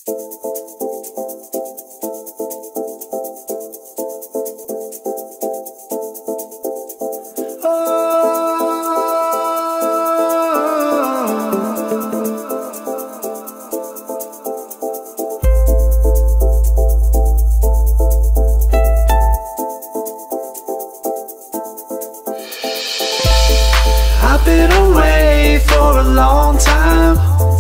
Been away for a long time.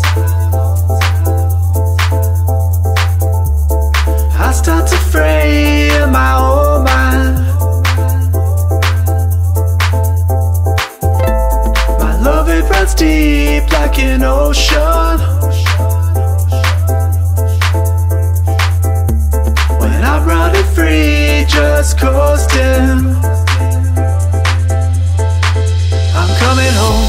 I start to fray in my own mind. My love, it runs deep like an ocean. When I'm running free, just coasting, coming home.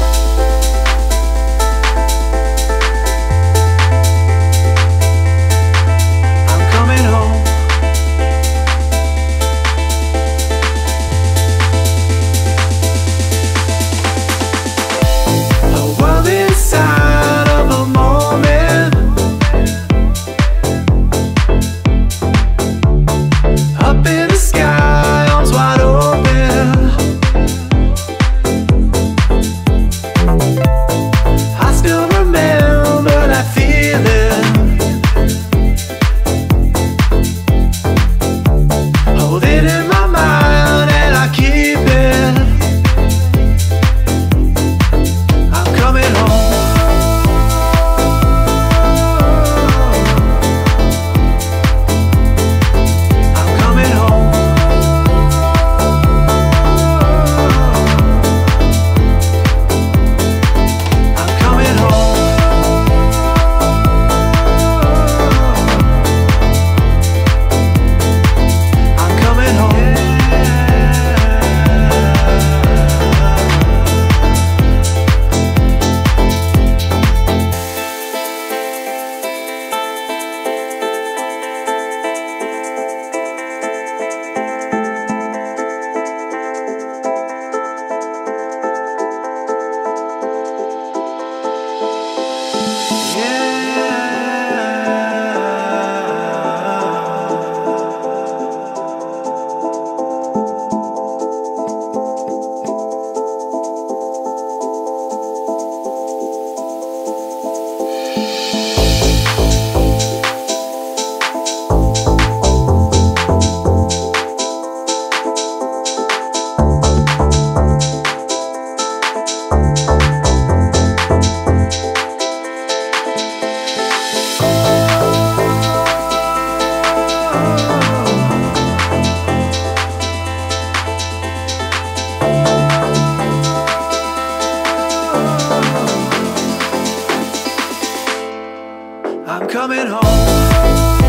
I'm coming home. A world inside of a moment. Up in the sky, arms wide open. I'm coming home.